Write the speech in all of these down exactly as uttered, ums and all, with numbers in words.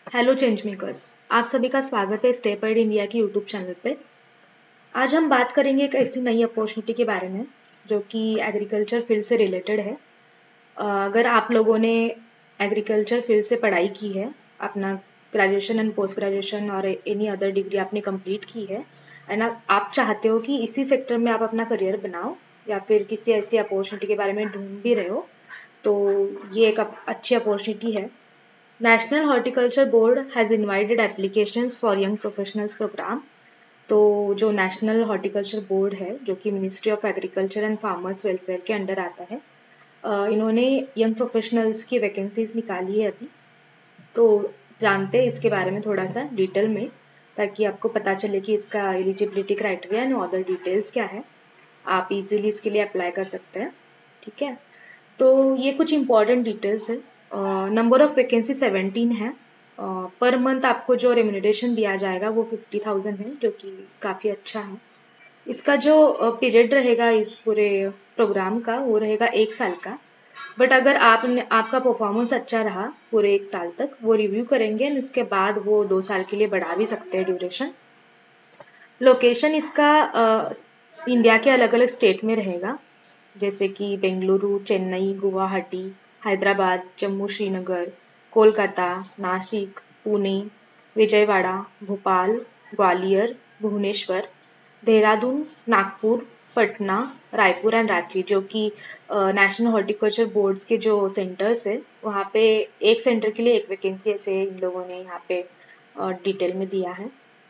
Hello change makers. आप सभी का स्वागत है स्टेप एड इंडिया की यूट्यूब चैनल पे। आज हम बात करेंगे एक ऐसी नई अपॉर्चुनिटी के बारे में जो कि एग्रीकल्चर फील्ड से रिलेटेड है। अ, अगर आप लोगों ने एग्रीकल्चर फील्ड से पढ़ाई की है, अपना ग्रेजुएशन एंड पोस्ट ग्रेजुएशन और एनी अदर डिग्री आपने कंप्लीट की है एंड आप चाहते हो कि इसी सेक्टर में आप अपना करियर बनाओ या फिर किसी ऐसी अपॉर्चुनिटी के बारे में ढूंढ भी रहे हो, तो ये एक अप- अच्छी अपॉर्चुनिटी है। National horticulture board has invited applications for young professionals programme. तो जो नेशनल हॉर्टिकल्चर बोर्ड है जो कि ministry of agriculture and farmers welfare के अंडर आता है, अ, इन्होंने यंग प्रोफेशनल्स की वैकेंसीज निकाली है अभी। तो जानते हैं इसके बारे में थोड़ा सा डिटेल में, ताकि आपको पता चले कि इसका eligibility criteria and other details क्या है। आप इजीली इसके लिए अप्लाई कर सकते हैं। ठीक है, तो ये कुछ इंपॉर्टेंट डिटेल्स है। नंबर ऑफ वैकेंसी सेवेंटीन है। पर मंथ आपको जो रेम्यूनरेशन दिया जाएगा वो फिफ्टी थाउजेंड है, जो कि काफ़ी अच्छा है। इसका जो पीरियड रहेगा इस पूरे प्रोग्राम का वो रहेगा एक साल का। बट अगर आपने आपका परफॉर्मेंस अच्छा रहा पूरे एक साल तक, वो रिव्यू करेंगे और इसके बाद वो दो साल के लिए बढ़ा भी सकते हैं ड्यूरेशन। लोकेशन इसका अ, इंडिया के अलग अलग स्टेट में रहेगा, जैसे कि बेंगलुरु, चेन्नई, गुवाहाटी, हैदराबाद, जम्मू श्रीनगर, कोलकाता, नासिक, पुणे, विजयवाड़ा, भोपाल, ग्वालियर, भुवनेश्वर, देहरादून, नागपुर, पटना, रायपुर एंड रांची, जो कि नेशनल हॉर्टिकल्चर बोर्ड्स के जो सेंटर्स है वहाँ पे एक सेंटर के लिए एक वैकेंसी ऐसे इन लोगों ने यहाँ पे डिटेल में दिया है।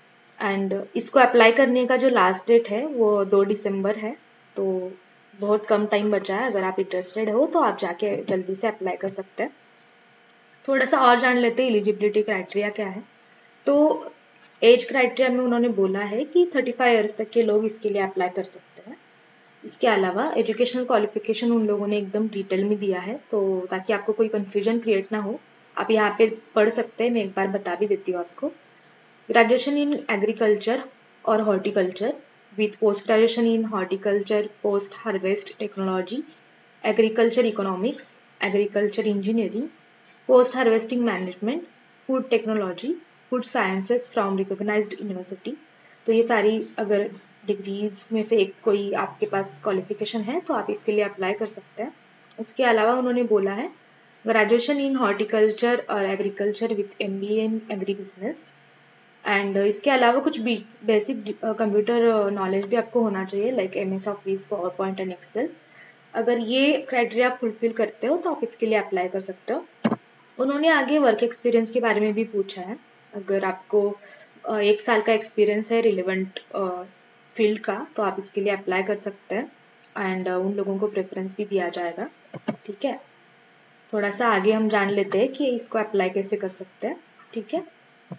एंड इसको अप्लाई करने का जो लास्ट डेट है वो दो दिसंबर है। तो बहुत कम टाइम बचा है। अगर आप इंटरेस्टेड हो तो आप जाके जल्दी से अप्लाई कर सकते हैं। थोड़ा सा और जान लेते हैं एलिजिबिलिटी क्राइटेरिया क्या है। तो एज क्राइटेरिया में उन्होंने बोला है कि थर्टी फाइव ईयर्स तक के लोग इसके लिए अप्लाई कर सकते हैं। इसके अलावा एजुकेशनल क्वालिफिकेशन उन लोगों ने एकदम डिटेल में दिया है, तो ताकि आपको कोई कंफ्यूजन क्रिएट ना हो, आप यहाँ पे पढ़ सकते हैं। मैं एक बार बता भी देती हूँ आपको। ग्रेजुएशन इन एग्रीकल्चर और horticulture with post graduation in horticulture, post harvest technology, agriculture economics, agriculture engineering, post harvesting management, food technology, food sciences from recognized university। तो ये सारी अगर डिग्रीज में से एक कोई आपके पास क्वालिफिकेशन है तो आप इसके लिए अप्लाई कर सकते हैं। इसके अलावा उन्होंने बोला है ग्रेजुएशन इन हॉर्टिकल्चर और agriculture with M B A in agribusiness. And इसके अलावा कुछ बेसिक कंप्यूटर नॉलेज भी आपको होना चाहिए, like M S office, PowerPoint and excel. अगर ये क्राइटेरिया आप फुलफिल करते हो तो आप इसके लिए अप्लाई कर सकते हो। उन्होंने आगे वर्क एक्सपीरियंस के बारे में भी पूछा है। अगर आपको अ, एक साल का एक्सपीरियंस है रिलेवेंट फील्ड का तो आप इसके लिए अप्लाई कर सकते हैं। एंड उन लोगों को प्रेफरेंस भी दिया जाएगा। ठीक है, थोड़ा सा आगे हम जान लेते हैं कि इसको अप्लाई कैसे कर सकते हैं। ठीक है,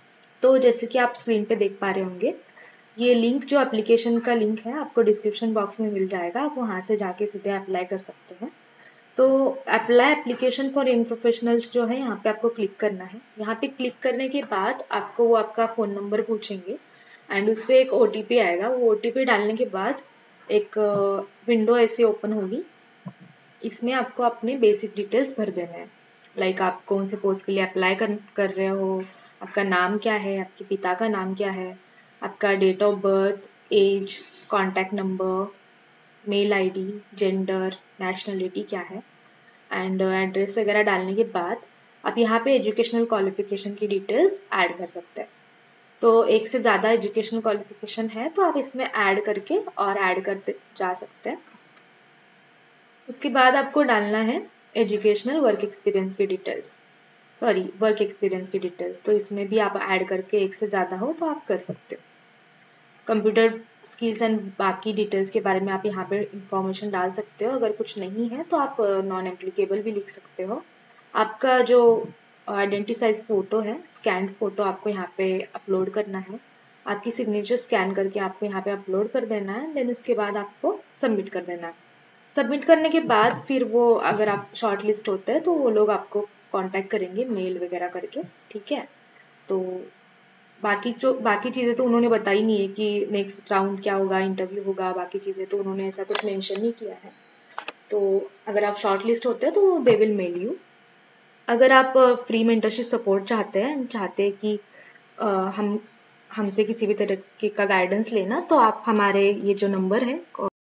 तो जैसे कि आप स्क्रीन पे देख पा रहे होंगे, ये लिंक जो एप्लीकेशन का लिंक है आपको डिस्क्रिप्शन बॉक्स में मिल जाएगा। आप वहाँ से जाके सीधे अप्लाई कर सकते हैं। तो apply application for young professionals जो है यहाँ पे आपको क्लिक करना है। यहाँ पे क्लिक करने के बाद आपको वो आपका फ़ोन नंबर पूछेंगे एंड उस पर एक ओ टी पी आएगा। वो ओ टी पी डालने के बाद एक विंडो ऐसे ओपन होगी। इसमें आपको अपने बेसिक डिटेल्स भर देना है, लाइक आप कौन से पोस्ट के लिए अप्लाई कर कर रहे हो, आपका नाम क्या है, आपके पिता का नाम क्या है, आपका date of birth, age, contact number, mail ID, gender, nationality क्या है, एंड एड्रेस वगैरह डालने के बाद आप यहाँ पे एजुकेशनल क्वालिफिकेशन की डिटेल्स ऐड कर सकते हैं। तो एक से ज़्यादा एजुकेशनल क्वालिफिकेशन है तो आप इसमें ऐड करके और ऐड करते जा सकते हैं। उसके बाद आपको डालना है एजुकेशनल वर्क एक्सपीरियंस की डिटेल्स, सॉरी वर्क एक्सपीरियंस की डिटेल्स। तो इसमें भी आप ऐड करके एक से ज़्यादा हो तो आप कर सकते हो। कंप्यूटर स्किल्स एंड बाकी डिटेल्स के बारे में आप यहाँ पे इंफॉर्मेशन डाल सकते हो। अगर कुछ नहीं है तो आप नॉन एप्लीकेबल भी लिख सकते हो। आपका जो आइडेंटिटी साइज फोटो है, स्कैन फोटो आपको यहाँ पे अपलोड करना है। आपकी सिग्नेचर स्कैन करके आपको यहाँ पे अपलोड कर देना है, देन उसके बाद आपको सबमिट कर देना है। सबमिट करने के बाद फिर वो अगर आप शॉर्ट लिस्ट होते हैं तो वो लोग आपको कांटेक्ट करेंगे मेल वगैरह करके। ठीक है, तो बाकी जो बाकी चीज़ें तो उन्होंने बताई नहीं है कि नेक्स्ट राउंड क्या होगा, इंटरव्यू होगा, बाकी चीज़ें तो उन्होंने ऐसा कुछ मेंशन नहीं किया है। तो अगर आप शॉर्ट लिस्ट होते हैं तो दे विल मेल यू। अगर आप फ्री मेंटरशिप सपोर्ट चाहते हैं चाहते हैं कि अ, हम हमसे किसी भी तरीके का गाइडेंस लेना, तो आप हमारे ये जो नंबर है